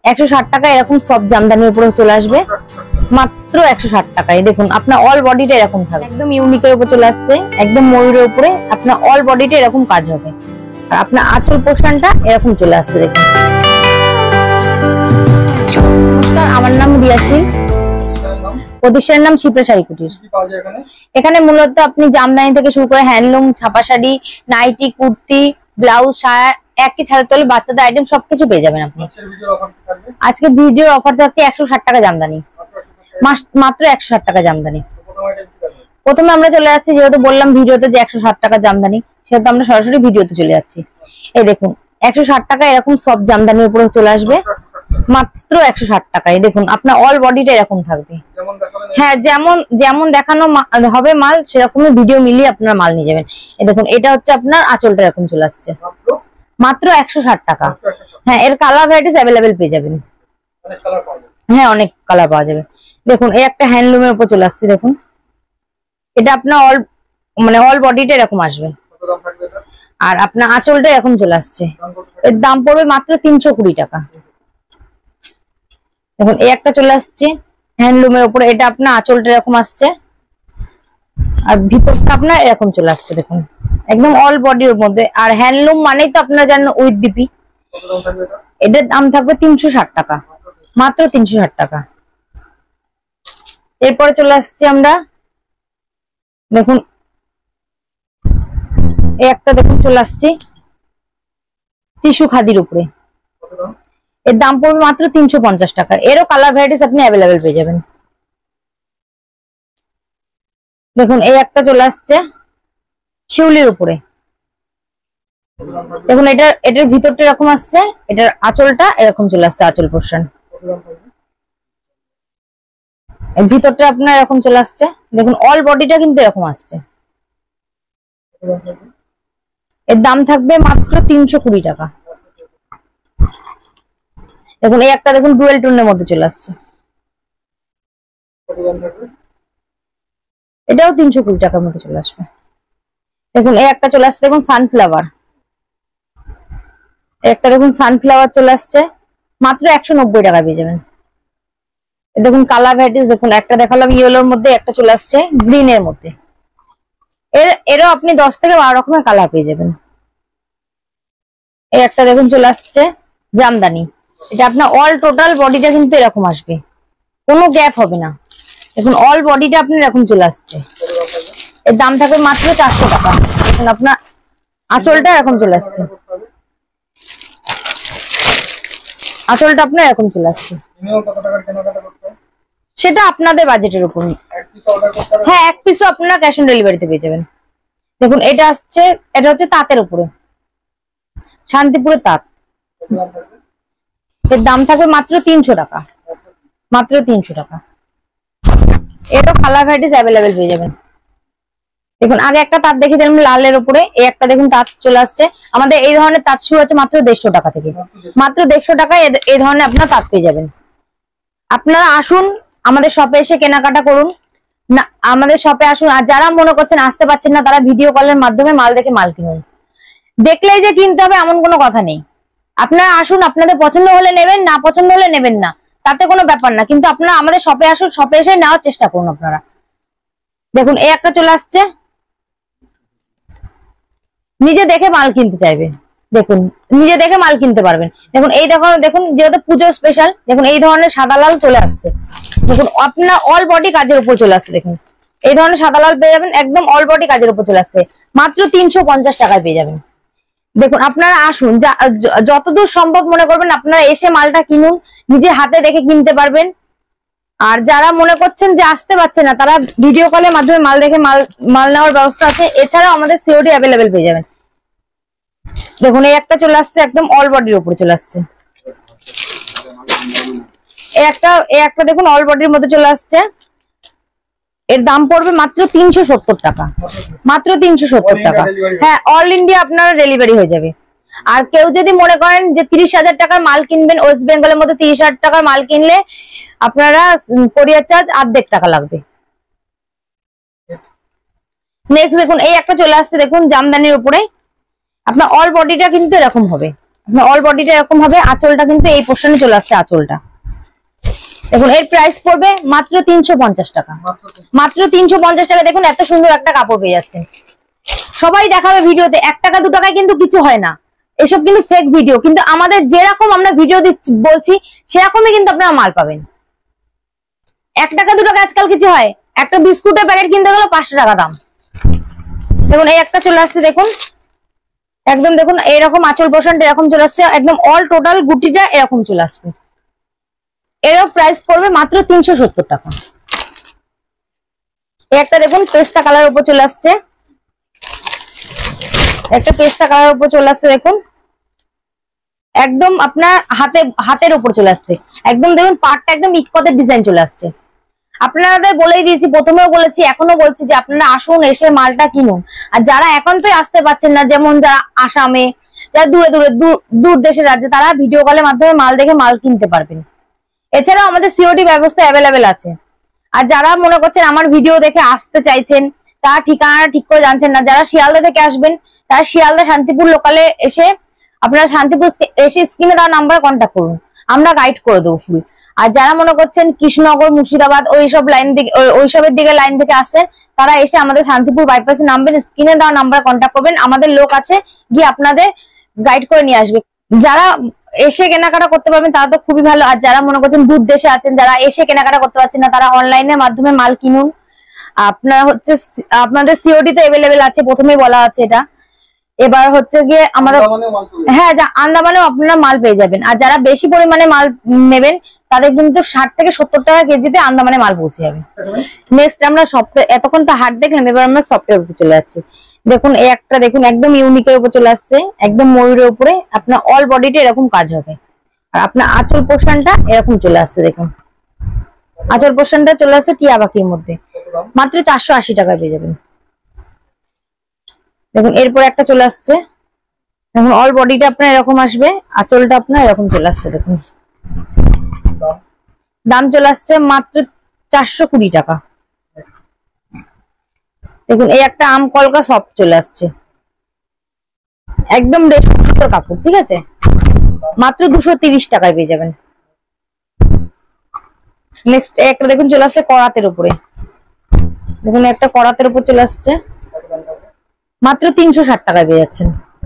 160 টাকা এরকম সব জামদানির উপরে চলে আসবে মাত্র 160 টাকায়। দেখুন আপনার অল বডিটা এরকম থাকবে, একদম ইউনিকের উপর চলে আসছে, একদম ময়ূরের উপরে আপনার অল বডিটা এরকম কাজ হবে। আর আপনার আঁচল পোর্শনটা এরকম চলে আসছে। দেখুন, নমস্কার, আমার নাম রিয়াসী, প্রতিষ্ঠানের নাম শিপ্রা শাড়ি কুটির। এখানে মূলত আপনি জামদানি থেকে শুরু করে হ্যান্ডলুম, ছাপা শাড়ি, নাইটি, কুর্তি, ব্লাউজ, সায়া, একই ছাদের তলে বাচ্চাদের আইটেম সবকিছু পেয়ে যাবেন আপনি। আজকে ভিডিওর অফার থাকছে 160 টাকা জামদানি, মাত্র 160 টাকা জামদানি। প্রথমে আমরা চলে যাচ্ছি, যেহেতু বললাম ভিডিওতে যে 160 টাকা জামদানি, সেহেতু আমরা সরাসরি ভিডিওতে চলে যাচ্ছি। এই দেখুন 160 টাকা এরকম সব জামদানির উপরে চলে আসবে মাত্র 160 টাকায়। দেখুন আপনার অল বডিটা এরকম থাকবে, হ্যাঁ যেমন দেখানো হবে মাল সেরকমই ভিডিও মিলিয়ে আপনার মাল নিয়ে যাবেন। এই দেখুন এটা হচ্ছে আপনার আঁচলটা এরকম চলে আসছে মাত্র 160 টাকা। হ্যাঁ, এর কালার ভ্যারাইটিস অ্যাভেলেবেল পেয়ে যাবেন। হ্যাঁ, অনেক কালার পাওয়া যাবে। দেখুন এই একটা হ্যান্ডলুমের উপর চলে আসছে। দেখুন এটা আপনার অল বডিটা এরকম আসবে, আর আপনার আঁচলটা এরকম চলে আসছে। এর দাম পড়বে মাত্র 320 টাকা। দেখুন এই একটা চলে আসছে হ্যান্ডলুমের উপরে, এটা আপনার আঁচলটা এরকম আসছে আর ভিতরটা আপনার এরকম চলে আসছে। দেখুন একদম অল বডির মধ্যে। আর হ্যান্ডলুম মানেই তো আপনারা জানেন উইথ বিপি। এটার দাম থাকবে 360 টাকা, মাত্র 360 টাকা। এরপরে চলে আসছি আমরা, দেখুন এই একটা দেখুন চলে আসছি টিস্যু খাদির উপরে, এর দাম পড়বে মাত্র 350 টাকা। এরও কালার ভ্যারাইটিস আপনি অ্যাভেলেবেল পেয়ে যাবেন। দেখুন এই একটা চলে আসছে শিউলির উপরে। দেখুন এটার ভিতরটা এরকম আসছে, এটার আঁচলটা এরকম চলে আসছে, আঁচল পোর্শন ভিতরটা আপনার এরকম চলে আসছে। দেখুন অল বডিটা কিন্তু এরকম আসছে। এর দাম থাকবে মাত্র 320 টাকা। দেখুন এই একটা দেখুন ডুয়েল টোনের মধ্যে চলে আসছে, এটাও 320 টাকার মধ্যে চলে আসবে। দেখুন এই একটা চলে আসছে, দেখুন সানফ্লাওয়ার, একটা দেখুন সানফ্লাওয়ার চলে আসছে মাত্র 190 টাকা পেয়ে যাবেন। দেখুন কালার ভ্যারাইটিস, দেখুন একটা দেখালাম ইয়েলোর মধ্যে, একটা চলে আসছে গ্রিনের মধ্যে। এরও আপনি 10 থেকে 12 রকমের কালার পেয়ে যাবেন। এই একটা দেখুন চলে আসছে জামদানি, এটা আপনার অল টোটাল বডিটা কিন্তু এরকম আসবে, কোনো গ্যাপ হবে না। দেখুন অল বডিটা আপনার এরকম চলে আসছে, এর দাম থাকবে মাত্র 400 টাকা। দেখুন আপনার আঁচলটা এরকম চলে আসছে, আঁচলটা আপনার এরকম চলে আসছে। সেটা আপনাদের বাজেটের উপর। হ্যাঁ, এক পিসও আপনারা ক্যাশ অন ডেলিভারিতে পেয়ে যাবেন। দেখুন এটা হচ্ছে তাঁতের উপরে, শান্তিপুরের তাঁত, এর দাম থাকবে মাত্র 300 টাকা, মাত্র 300 টাকা। এরও কালার ভ্যারাইটিস অ্যাভেলেবেল পেয়ে যাবেন। দেখুন আগে একটা তাঁত দেখে দিলাম লালের উপরে, এই একটা দেখুন তাঁত চলে আসছে। আমাদের এই ধরনের তাঁত শুরু হচ্ছে মাত্র 150 টাকা থেকে, মাত্র 150 টাকায় এই ধরনের আপনার তাঁত পেয়ে যাবেন। আপনারা আসুন আমাদের শপে এসে কেনাকাটা করুন, না আমাদের শপে আসুন। আর যারা মনে করছেন আসতে পারছেন না, তারা ভিডিও কলের মাধ্যমে মাল দেখে মাল কিনুন। দেখলেই যে কিনতে হবে এমন কোনো কথা নেই। আপনারা আসুন, আপনাদের পছন্দ হলে নেবেন, না পছন্দ হলে নেবেন না, তাতে কোনো ব্যাপার না। কিন্তু আপনারা আমাদের শপে আসুন, শপে এসে নেওয়ার চেষ্টা করুন আপনারা। দেখুন এই একটা চলে আসছে, নিজে দেখে মাল কিনতে চাইবে, দেখুন নিজে দেখে মাল কিনতে পারবেন। দেখুন এই দেখুন যেহেতু পুজো স্পেশাল, দেখুন এই ধরনের সাদা লাল চলে আসছে। দেখুন আপনার অল বডি কাজের উপর চলে আসছে। দেখুন এই ধরনের সাদা লাল পেয়ে যাবেন, একদম অল বডি কাজের উপর চলে আসছে, মাত্র 350 টাকায় পেয়ে যাবেন। দেখুন আপনারা আসুন, যতদূর সম্ভব মনে করবেন আপনারা এসে মালটা কিনুন, নিজে হাতে দেখে কিনতে পারবেন। আর যারা মনে করছেন যে আসতে পারছে না, তারা ভিডিও কলের মাধ্যমে মাল দেখে মাল নেওয়ার ব্যবস্থা আছে। এছাড়াও আমাদের সিওডি অ্যাভেলেবেল পেয়ে যাবেন। দেখুন এই একটা চলে আসছে, একদম অল বডির উপরে চলে আসছে। এই একটা দেখুন অল বডির মধ্যে চলে আসছে, এর দাম পড়বে মাত্র 370 টাকা, মাত্র 370 টাকা। হ্যাঁ, অল ইন্ডিয়া আপনার ডেলিভারি হয়ে যাবে। আর কেউ যদি মনে করেন যে 30,000 টাকার মাল কিনবেন, ওয়েস্ট বেঙ্গলের মধ্যে 30,000 টাকার মাল কিনলে আপনারা কোরিয়ার চার্জ 1.5 টাকা লাগবে। নেক্সট দেখুন এই একটা চলে আসছে, দেখুন জামদানির উপরে আপনার অল বডিটা কিন্তু এরকম হবে, অল বডিটা এরকম হবে, আঁচলটা কিন্তু এই পোর্শনে চলে আসছে আঁচলটা। দেখুন এর প্রাইস পড়বে মাত্র 350 টাকা, মাত্র 350 টাকা। দেখুন এত সুন্দর একটা কাপড় পেয়ে যাচ্ছেন। সবাই দেখাবে ভিডিওতে, 1 টাকা 2 টাকায় কিন্তু কিছু হয় না, এসব কিন্তু ফেক ভিডিও। কিন্তু আমাদের যেরকম আমরা ভিডিও দিচ্ছি বলছি সেরকমই কিন্তু আপনারা মাল পাবেন। 1 টাকা 2 টাকা আজকাল কিছু হয়? একটা বিস্কুটের প্যাকেট কিনতে গেলে 500 টাকা দাম। দেখুন এই একটা চলে আসছে, দেখুন একদম দেখুন এরকম আঁচল পোর্শনটা এরকম চলে আসছে, একদম অল টোটাল গুটিটা এরকম চলে আসবে। এরও প্রাইস পড়বে মাত্র 370 টাকা। একটা দেখুন পেস্তা কালার উপর চলে আসছে, একটা পেস্তা কালার উপর চলে আসছে। দেখুন একদম আপনার হাতের উপর চলে আসছে, একদম দেখুন পাটটা একদম ইকতের ডিজাইন চলে আসছে। আপনাদের বলেই দিয়েছি, প্রথমেও বলেছি এখনো বলছি যে আপনারা আসুন, এসে মালটা কিনুন। আর যারা একান্তই আসতে পারছেন না, যেমন যারা আসামে, যারা দূরে দূরে দূর দেশের রাজ্যে, তারা ভিডিও কলের মাধ্যমে মাল দেখে মাল কিনতে পারবেন। এছাড়াও আমাদের সিওডি ব্যবস্থা অ্যাভেলেবেল আছে। আর যারা মনে করছেন আমার ভিডিও দেখে আসতে চাইছেন, তারা ঠিকানা ঠিক করে জানছেন না, যারা শিয়ালদা থেকে আসবেন তারা শিয়ালদা শান্তিপুর লোকালে এসে আপনারা শান্তিপুর এসে স্ক্রিনে দেওয়া নাম্বারে কন্ট্যাক্ট করুন, আমরা গাইড করে দেবো ফুল। আর যারা মনে করছেন কৃষ্ণনগর, মুর্শিদাবাদ ওইসব লাইন দিকে, ওইসবের দিকে লাইন থেকে আসছেন, তারা এসে আমাদের শান্তিপুর বাইপাসে নামবেন, স্ক্রিনে দেওয়া নাম্বারে কন্ট্যাক্ট করবেন, আমাদের লোক আছে গিয়ে আপনাদের গাইড করে নিয়ে আসবে। যারা এসে কেনাকাটা করতে পারবেন তারা তো খুবই ভালো। আর যারা মনে করছেন দূর দেশে আছেন, যারা এসে কেনাকাটা করতে পারছেন না, তারা অনলাইনের মাধ্যমে মাল কিনুন। আপনার হচ্ছে আপনাদের সিওডি তো অ্যাভেলেবেল আছে, প্রথমেই বলা আছে এটা। এবার হচ্ছে গিয়ে আমরা, হ্যাঁ আন্দামানেও আপনারা মাল পেয়ে যাবেন। আর যারা বেশি পরিমাণে মাল নেবেন তাদের কিন্তু 60 থেকে 70 টাকা কেজিতে আন্দামানে মাল পৌঁছে যাবে। নেক্সট আমরা সফটওয়্যার, এতক্ষণ তো হার্ড দেখলাম, এবার আমরা সফটওয়্যার উপর চলে যাচ্ছি। দেখুন এই একটা দেখুন একদম ইউনিকের উপর চলে আসছে, একদম ময়ূরের উপরে আপনার অল বডিটা এরকম কাজ হবে। আর আপনার আঁচল পোর্শনটা এরকম চলে আসছে, দেখুন আঁচল পোর্শনটা চলে আসছে টিয়া পাখির মধ্যে, মাত্র 480 টাকায় পেয়ে যাবেন। দেখুন এরপর একটা চলে আসছে, দেখুন অল বডিটা আপনার এরকম আসবে, আঁচলটা আপনার এরকম চলে আসছে। দেখুন দাম চলে আসছে মাত্র 420 টাকা। দেখুন এই একটা আম কলকা সফট চলে আসছে, একদম রেশমের কাপড়, ঠিক আছে, মাত্র 230 টাকায় পেয়ে যাবেন। নেক্সট একটা দেখুন চলে আসছে করাতের উপরে, দেখুন একটা করাতের উপর চলে আসছে, মাত্র 360 টাকায় পেয়ে যাচ্ছেন।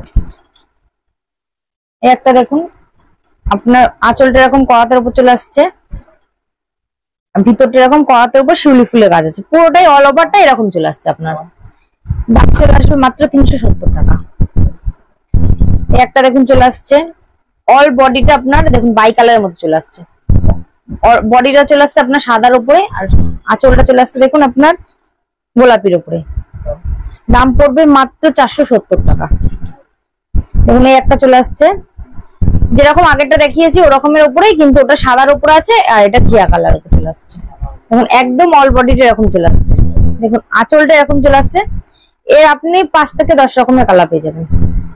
এই একটা দেখুন আপনার আঁচলটা এরকম করাতের উপর চলে আসছে, ভিতরটা এরকম করাতের উপর শিউলি ফুলের কাজ আছে, পুরোটাই অল ওভারটা এরকম চলে আসছে। আপনার দাম চলে আসবে মাত্র 370 টাকা। এই একটা দেখুন চলে আসছে, অল বডিটা আপনার দেখুন বাই কালারের মধ্যে চলে আসছে, বডিটা চলে আসছে আপনার সাদার উপরে, আর আঁচলটা চলে আসছে দেখুন আপনার গোলাপির উপরে। দাম পড়বে মাত্র 470 টাকা। দেখুন এই একটা চলে আসছে, যেরকম আগেরটা দেখিয়েছি ওরকমের উপরেই, কিন্তু ওটা সাদার উপরে আছে আর এটা ঘিয়া কালার উপরে চলে আসছে। দেখুন একদম অল বডিটা এরকম চলে আসছে, দেখুন আঁচলটা এরকম চলে আসছে। এর আপনি 5 থেকে 10 রকমের কালার পেয়ে যাবেন।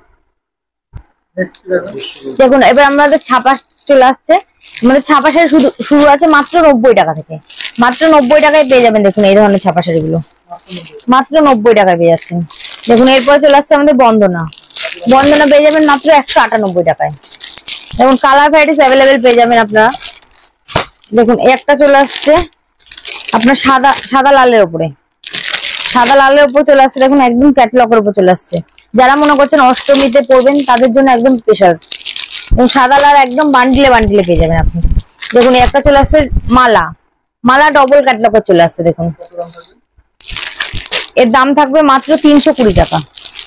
দেখুন এবার আমাদের ছাপা চলে আসছে, আমাদের ছাপা শাড়ি শুরু আছে মাত্র 90 টাকা থেকে, মাত্র 90 টাকায় পেয়ে যাবেন। দেখুন এই ধরনের ছাপা শাড়িগুলো মাত্র 90 টাকায় পেয়ে যাচ্ছেন। দেখুন এরপরে চলে আসছে আমাদের বন্দনা, বন্দনা পেয়ে যাবেন মাত্র 198 টাকায়। দেখুন কালার ভ্যারাইটিস অ্যাভেলেবেল পেয়ে যাবেন আপনারা। দেখুন একটা চলে আসছে আপনার সাদা লালের উপরে, সাদা লালের উপর চলে আসছে, দেখুন একদম ক্যাটলগের উপর চলে আসছে। যারা মনে করছেন অষ্টমীতে পরবেন তাদের জন্য একদম স্পেশাল, সাদা লাল একদম বান্ডিলে বান্ডিলে পেয়ে যাবেন আপনি। দেখুন একটা চলে আসছে মালা ডবল ক্যাটলগের চলে আসছে। দেখুন এর দাম থাকবে মাত্র 320 টাকা।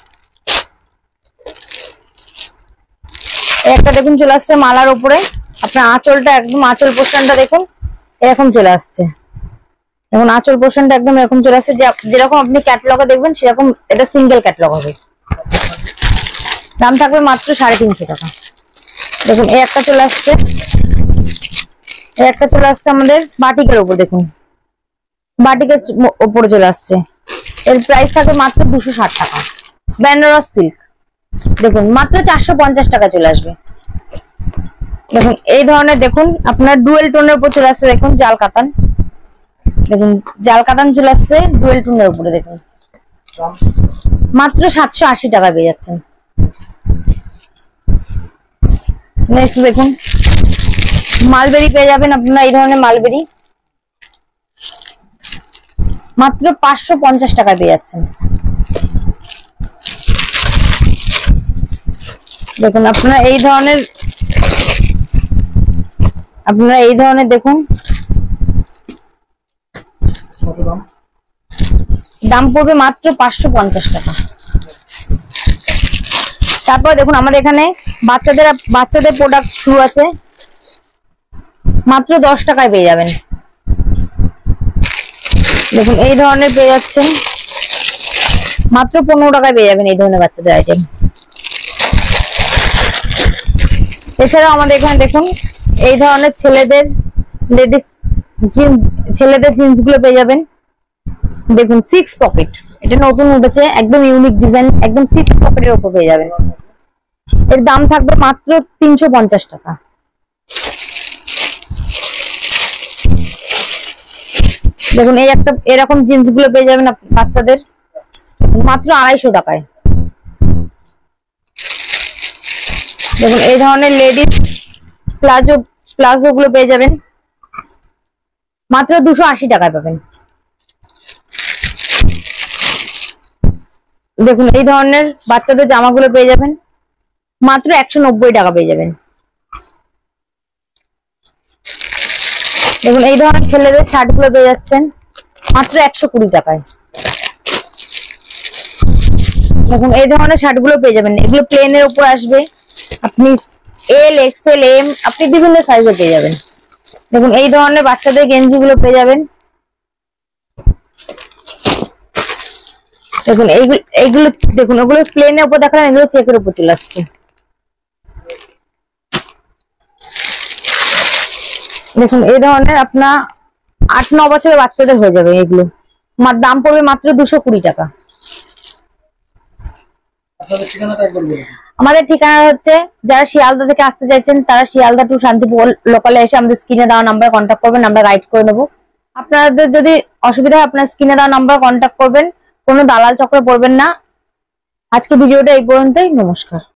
একটা দেখুন চলে আসছে মালার উপরে, আপনার আঁচলটা একদম আঁচল পোর্শনটা দেখুন এরকম চলে আসছে, দেখুন আঁচল পোর্শনটা একদম এরকম চলে আসছে, যেরকম আপনি ক্যাটলগে দেখবেন সেরকম এটা সিঙ্গেল ক্যাটলগ হবে। দাম থাকবে মাত্র 350 টাকা। দেখুন এই একটা চলে আসছে, এই একটা চলে আসছে আমাদের বাটিকের উপর, দেখুন বাটিকের উপরে চলে আসছে, এর প্রাইস থাকবে মাত্র 260 টাকা। বেনারস সিল্ক দেখুন মাত্র 450 টাকা চলে আসবে। দেখুন এই ধরনের দেখুন আপনার ডুয়েল টোনের উপর চলে আসছে, দেখুন জাল কাতান, দেখুন জাল কাতান চলে আসছে ডুয়েল টোনের উপরে, দেখুন মাত্র 780 টাকা পেয়ে যাচ্ছেন। নেক্সট দেখুন মালবেরি পেয়ে যাবেন আপনারা, এই ধরনের মালবেরি মাত্র 550 টাকায় পেয়ে যাচ্ছেন। দেখুন আপনারা এই ধরনের দেখুন, দাম পড়বে মাত্র 550 টাকা। তারপর দেখুন আমাদের এখানে বাচ্চাদের প্রোডাক্ট শু আছে, মাত্র 10 টাকায় পেয়ে যাবেন। দেখুন এই ধরনের পেয়ে যাচ্ছেন, মাত্র 15 টাকায় পেয়ে যাবেন এই ধরনের বাচ্চাদের আইটেম। এছাড়াও আমাদের এখানে দেখুন এই ধরনের ছেলেদের জিন্স গুলো পেয়ে যাবেন। দেখুন 6 পকেট, এটা নতুন উঠেছে, একদম ইউনিক ডিজাইন, একদম 6 পকেটের উপর পেয়ে যাবেন। এর দাম থাকবে মাত্র 350 টাকা। দেখুন এই একটা এরকম জিন্স গুলো পেয়ে যাবেন বাচ্চাদের মাত্র 250 টাকায়। দেখুন এই ধরনের লেডিস প্লাজো গুলো পেয়ে যাবেন মাত্র 280 টাকায় পাবেন। দেখুন এই ধরনের বাচ্চাদের জামাগুলো পেয়ে যাবেন মাত্র 190 টাকা পেয়ে যাবেন। দেখুন এই ধরনের ছেলেদের শার্ট গুলো পেয়ে যাচ্ছেন মাত্র 120 টাকায়। দেখুন এই ধরনের শার্ট গুলো পেয়ে যাবেন, এগুলো প্লেনের উপর আসবে, আপনি এল এক্সেল এম আপনি বিভিন্ন সাইজে পেয়ে যাবেন। দেখুন এই ধরনের বাচ্চাদের গেঞ্জি গুলো পেয়ে যাবেন। দেখুন এইগুলো দেখুন, ওগুলো প্লেনের উপর দেখালাম, এগুলো চেকের উপর চলে আসছে। দেখুন এই ধরনের আপনার 8-9 বছরের বাচ্চাদের হয়ে যাবে এগুলো, দাম পড়বে মাত্র 220 টাকা। আমাদের ঠিকানা হচ্ছে, যারা শিয়ালদা থেকে আসতে চাইছেন তারা শিয়ালদা টু শান্তিপুর লোকালে এসে আমাদের স্ক্রিনে দেওয়া নাম্বারে কন্ট্যাক্ট করবেন, আমরা গাইড করে নেবো। আপনাদের যদি অসুবিধা হয় আপনার স্ক্রিনে দেওয়া নাম্বারে কন্ট্যাক্ট করবেন, কোনো দালাল চক্রে পড়বেন না। আজকে ভিডিওটা এই পর্যন্তই, নমস্কার।